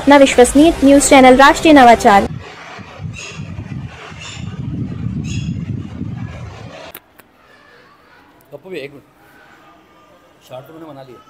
अपना विश्वसनीय news channel राष्ट्रीय नवाचार। एक मिनट, शॉर्ट तो मैंने बना लिया।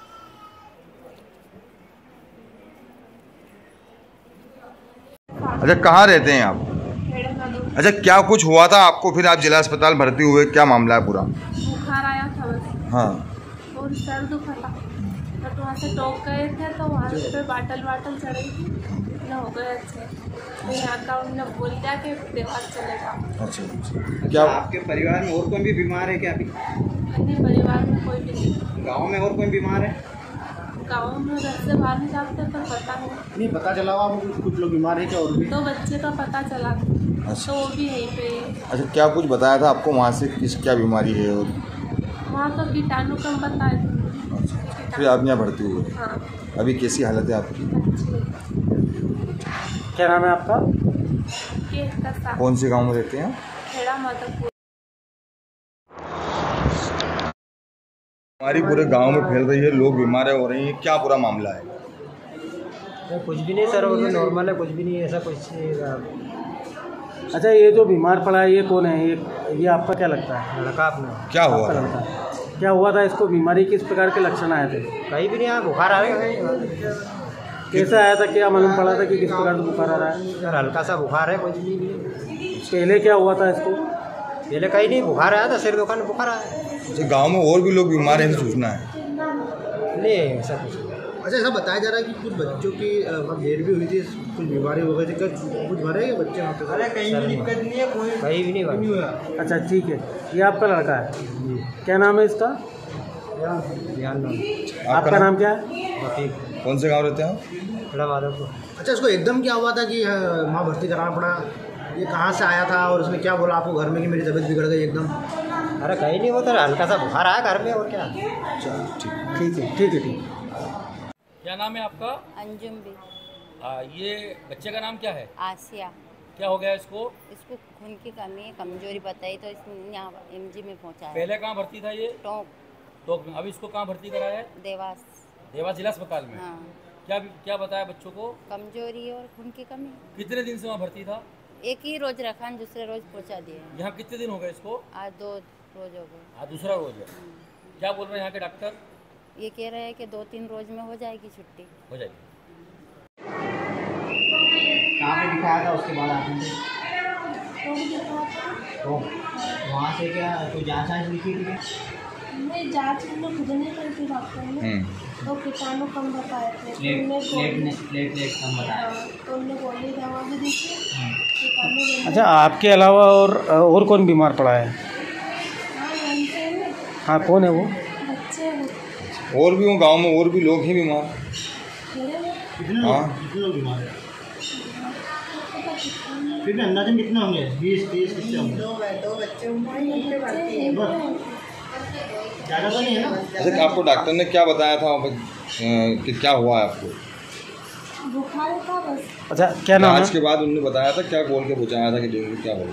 अच्छा, कहाँ रहते हैं आप? अच्छा, क्या कुछ हुआ था आपको, फिर आप जिला अस्पताल भर्ती हुए, क्या मामला है पूरा? बुखार आया था बस। हाँ। और सर दुखा था तो वहाँ से टोक गए थे, तो वहाँ पे बाटल चढ़ी थी ना, हो गए अच्छे। तो यहाँ का उन्होंने बोल दिया कि देवास चलेगा। अच्छा, क्या आपके परिवार में और कोई भी बीमार है क्या? अभी अन्य परिवार में कोई भी नहीं। गाँव में और कोई बीमार है? गाँव में घर से बाहर नहीं जाते, पर पता नहीं पता चला हुआ कुछ लोग बीमार है क्या? और भी तो बच्चे का पता चला। अच्छा। तो वो भी यहीं पे। अच्छा, क्या कुछ बताया था आपको वहाँ से, किस क्या बीमारी है? और वहाँ तो कीटाणु कम बताए थे। अच्छा, फिर आप यहाँ भर्ती हुए? हाँ। अभी कैसी हालत है आपकी? क्या नाम है आपका? कौन से गांव में रहते हैं? खेड़ा माधवपुर। हमारी पूरे गांव में फैल रही है, लोग बीमार हो रहे हैं, क्या पूरा मामला है? कुछ भी नहीं सर, वो तो नॉर्मल है, कुछ भी नहीं ऐसा कुछ। अच्छा, ये जो बीमार पड़ा है ये कौन है? ये आपका क्या लगता है? लड़का आपने? क्या हुआ? क्या हुआ था इसको? बीमारी किस प्रकार के लक्षण आए थे? कहीं भी नहीं आया, बुखार आ रहा है। कैसे आया था, क्या मालूम पड़ा था कि किस प्रकार से बुखार आ रहा है? सर हल्का सा बुखार है, कुछ भी नहीं। पहले क्या हुआ था इसको? पहले कहीं नहीं, बुखार आया था, सिर दुकान में बुखार आया। अच्छा, गांव में और भी लोग बीमार हैं, सूचना है? नहीं ऐसा कुछ। अच्छा, ऐसा बताया जा रहा है कि कुछ बच्चों की देर भी हुई थी, कुछ बीमारी हो गई थी, कुछ भरे हैं बच्चे वहाँ पे? अरे कहीं भी दिक्कत नहीं है, कोई कहीं भी नहीं हुआ। अच्छा ठीक है, ये आपका लड़का है? क्या नाम है इसका? आपका नाम क्या है? कौन से गांव रहते हैं? अच्छा, इसको एकदम क्या हुआ था कि वहाँ भर्ती कराना पड़ा? ये कहाँ से आया था और उसने क्या बोला आपको घर में कि मेरी तबीयत बिगड़ गई एकदम? अरे कहीं नहीं, वो तो हल्का सा बुखार आया घर में, और क्या। ठीक है। क्या नाम है आपका? अंजुम भी। ये बच्चे का नाम क्या है? आसिया। क्या हो गया इसको? इसको खून की कमी है, कमजोरी बताई तो इसने यहाँ एमजी में पहुँचाया। पहले कहाँ भर्ती था ये? टोंक। अभी इसको कहाँ भर्ती कराया है? देवास जिला अस्पताल में। हाँ। क्या बताया बच्चों को? कमजोरी और खून की कमी। कितने दिन से वहाँ भर्ती था? एक ही रोज रखा, दूसरे रोज पहुँचा दिए। यहाँ कितने दिन हो गए इसको? आज 2 रोज हो गए। आज दूसरा रोज है। क्या बोल रहे हैं यहाँ के डॉक्टर? ये कह रहे हैं कि 2-3 रोज में हो जाएगी छुट्टी। हो जाएगी। कहाँ पे दिखाया था उसके बाद आपने? तो वहाँ से क्या कोई जाँच लिखी थी? नहीं, जाँच खुद नहीं करती डॉक्टर ने, तो कीटाणु कम बताए थे। प्लेटलेट कम बताया, तो उन्होंने गोली दवा भी दी थी। अच्छा, आपके अलावा और कौन बीमार पड़ा है? हाँ, कौन है वो? बच्चे और भी वो गांव में और भी लोग हैं बीमार? हाँ, कितने लोग बीमार है? फिर भी अंदाजन कितने होंगे? 20-30 कितने होंगे? 2 बच्चे ज़्यादा तो नहीं है ना? अच्छा, आपको डॉक्टर ने क्या बताया था कि क्या हुआ है आपको? बुखार था बस। अच्छा, क्या नाम है? जांच के बाद उन्होंने बताया था, क्या बोल के पहुँचाया था कि डेंगू क्या होगा?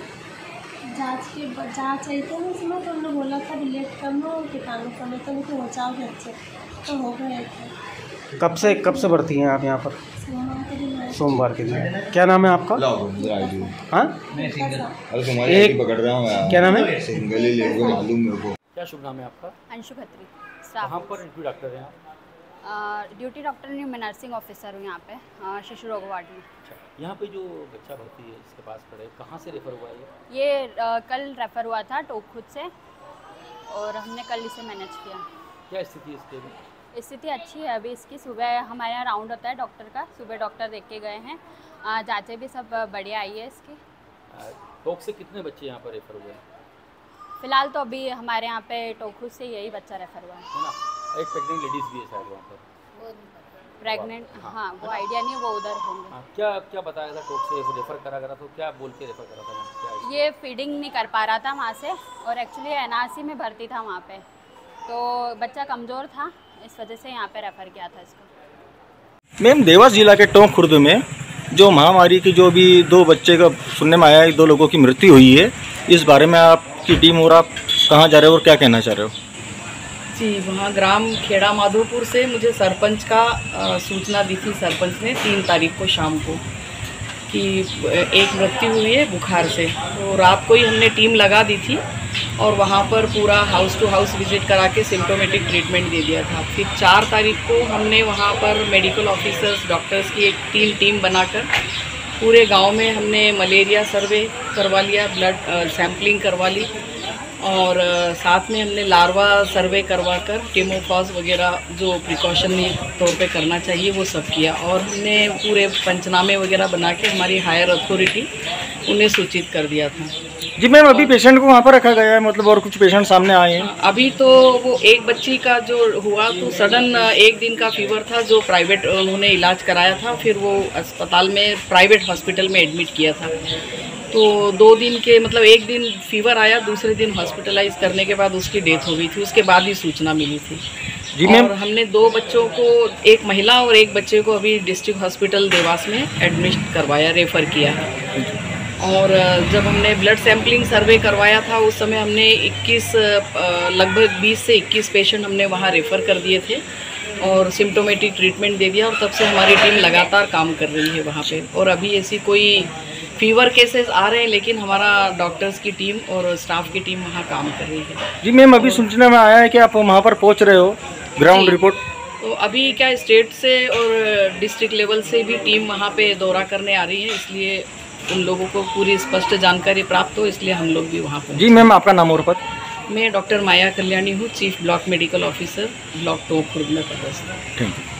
जाँच आई थी उसमें, तो उन्होंने बोला था ब्लड कम हो, कीटाणु कम है, तो उनको बचाओ बच्चे तो हो गए थे। कब से भर्ती हैं आप यहाँ पर? सोमवार के दिन। क्या नाम है आपका? हाँ, अरे तुम्हारी आईडी पकड़ रहा हूँ यार। क्या नाम है? सिंगल ही ले लो, मालूम मेरे को। क्या शुभ नाम है आपका? अंशु खत्री। कहाँ पर ड्यूटी डॉक्टर हैं आप? ड्यूटी डॉक्टर नहीं, मैं नर्सिंग ऑफिसर हूँ यहाँ पे, शिशु रोग वार्ड में। अच्छा, यहाँ पे जो बच्चा भर्ती है इसके पास पड़े, कहाँ से रेफर हुआ है ये कल रेफ़र हुआ था टोक खुद से, और हमने कल इसे मैनेज किया। क्या स्थिति है इसकी? स्थिति अच्छी है अभी इसकी। सुबह हमारे यहाँ राउंड होता है डॉक्टर का, सुबह डॉक्टर देख के गए हैं, जाँचें भी सब बढ़िया आई है इसकी। टोक से कितने बच्चे यहाँ पर रेफर हुए हैं? फिलहाल तो अभी हमारे यहाँ पे टोक खुद से यही बच्चा रेफ़र हुआ है ना। एक प्रेग्नेंट लेडीज़ भी है शायद वहाँ पर। प्रेग्नेंट? हाँ, वो आइडिया नहीं, वो उधर होंगे। क्या बताया था टोक से रेफर करा तो क्या बोल के रेफर करा था? ये फीडिंग नहीं कर पा रहा था वहाँ से, और एक्चुअली एनआरसी में भर्ती था वहाँ पे, तो बच्चा कमज़ोर था, इस वजह से यहाँ पे रेफ़र किया था इसको। मैम, देवास जिला के टोंक खुर्द में जो महामारी की जो भी 2 बच्चे का सुनने में आया है, 2 लोगों की मृत्यु हुई है, इस बारे में आपकी टीम और आप कहाँ जा रहे हो और क्या कहना चाह रहे हो? जी, वहाँ ग्राम खेड़ा माधोपुर से मुझे सरपंच का सूचना दी थी। सरपंच ने 3 तारीख को शाम को कि एक मृत्यु हुई है बुखार से। तो रात को ही हमने टीम लगा दी थी और वहाँ पर पूरा हाउस टू हाउस विजिट करा के सिम्टोमेटिक ट्रीटमेंट दे दिया था। फिर 4 तारीख को हमने वहाँ पर मेडिकल ऑफिसर्स डॉक्टर्स की एक टीम बनाकर पूरे गांव में हमने मलेरिया सर्वे करवा लिया, ब्लड सैम्पलिंग करवा ली और साथ में हमने लार्वा सर्वे करवा कर केमोफॉस वगैरह जो प्रिकॉशनरी तौर पे करना चाहिए वो सब किया और हमने पूरे पंचनामे वगैरह बना के हमारी हायर अथॉरिटी उन्हें सूचित कर दिया था। जी मैम, अभी पेशेंट को वहाँ पर रखा गया है, मतलब और कुछ पेशेंट सामने आए हैं? अभी तो वो एक बच्ची का जो हुआ तो सडन 1 दिन का फीवर था जो प्राइवेट उन्होंने इलाज कराया था, फिर वो अस्पताल में प्राइवेट हॉस्पिटल में एडमिट किया था। तो 2 दिन के मतलब 1 दिन फीवर आया, दूसरे दिन हॉस्पिटलाइज करने के बाद उसकी डेथ हो गई थी। उसके बाद ही सूचना मिली थी। जी मैम, और हमने 2 बच्चों को, एक महिला और एक बच्चे को अभी डिस्ट्रिक्ट हॉस्पिटल देवास में एडमिट करवाया, रेफ़र किया है। और जब हमने ब्लड सैम्पलिंग सर्वे करवाया था उस समय हमने 21 लगभग 20 से 21 पेशेंट हमने वहाँ रेफ़र कर दिए थे और सिम्टोमेटिक ट्रीटमेंट दे दिया और तब से हमारी टीम लगातार काम कर रही है वहाँ पे। और अभी ऐसी कोई फीवर केसेस आ रहे हैं लेकिन हमारा डॉक्टर्स की टीम और स्टाफ की टीम वहाँ काम कर रही है। जी मैम, अभी सूचना में आया है कि आप वहाँ पर पहुँच रहे हो, ग्राउंड रिपोर्ट? तो अभी क्या स्टेट से और डिस्ट्रिक्ट लेवल से भी टीम वहाँ पे दौरा करने आ रही है, इसलिए उन लोगों को पूरी स्पष्ट जानकारी प्राप्त हो, इसलिए हम लोग भी वहाँ पर। जी मैम, आपका नाम और पद? मैं डॉक्टर माया कल्याणी हूँ, chief block medical officer, block 2 Khurd में पदस्थ। Thank you.